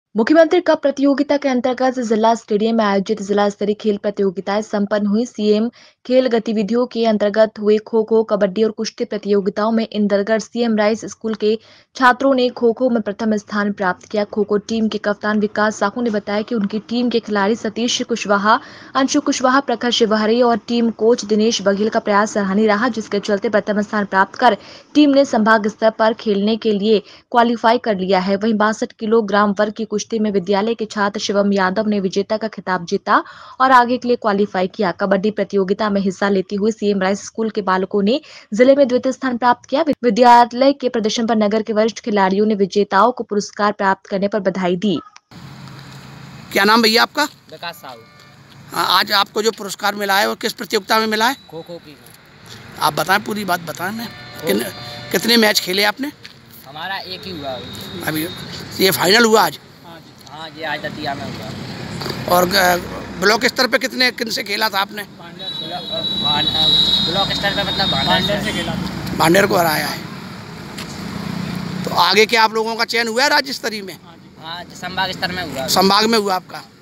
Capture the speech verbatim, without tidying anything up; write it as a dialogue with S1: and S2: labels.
S1: मुख्यमंत्री कप प्रतियोगिता के अंतर्गत जिला स्टेडियम में आयोजित जिला स्तरीय खेल प्रतियोगिताएं संपन्न हुई। सीएम खेल गतिविधियों के अंतर्गत हुए खो खो, कबड्डी और कुश्ती प्रतियोगिताओं में इंदरगढ़ सीएम राइस स्कूल के छात्रों ने खो खो में प्रथम स्थान प्राप्त किया। खो खो टीम के कप्तान विकास साहू ने बताया कि उनकी टीम के खिलाड़ी सतीश कुशवाहा, अंशु कुशवाहा, प्रखर शिवहरे और टीम कोच दिनेश बघेल का प्रयास सराहनीय रहा, जिसके चलते प्रथम स्थान प्राप्त कर टीम ने संभाग स्तर पर खेलने के लिए क्वालिफाई कर लिया है। वहीं बासठ किलोग्राम वर्ग की कुश्ती में विद्यालय के छात्र शिवम यादव ने विजेता का खिताब जीता और आगे के लिए क्वालिफाई किया। कबड्डी प्रतियोगिता में हिस्सा लेते हुए सीएम राइस स्कूल के बालकों ने जिले में द्वितीय स्थान प्राप्त किया। विद्यालय के प्रदर्शन पर नगर के वरिष्ठ खिलाड़ियों ने विजेताओं को पुरस्कार प्राप्त करने पर बधाई दी।
S2: क्या नाम भैया आपका?
S3: विकास साहू।
S2: हाँ, आज आपको जो पुरस्कार मिला है वो किस प्रतियोगिता में मिला है?
S3: खो खो की।
S2: आप बताएं, पूरी बात बताएं। मैं किन, कितने मैच खेले आपने?
S3: हमारा एक ही हुआ
S2: अभी ये फाइनल हुआ आज?
S3: हाँ जी, आज दतिया में हुआ।
S2: और ब्लॉक स्तर पे कितने किन से खेला था आपने?
S3: ब्लॉक स्तर पे मतलब भांडेर से खेला।
S2: भांडेर को हराया है। तो आगे क्या आप लोगों का चयन हुआ है राज्य स्तरीय में?
S3: हाँ, संभाग स्तर में हुआ।
S2: संभाग में हुआ आपका?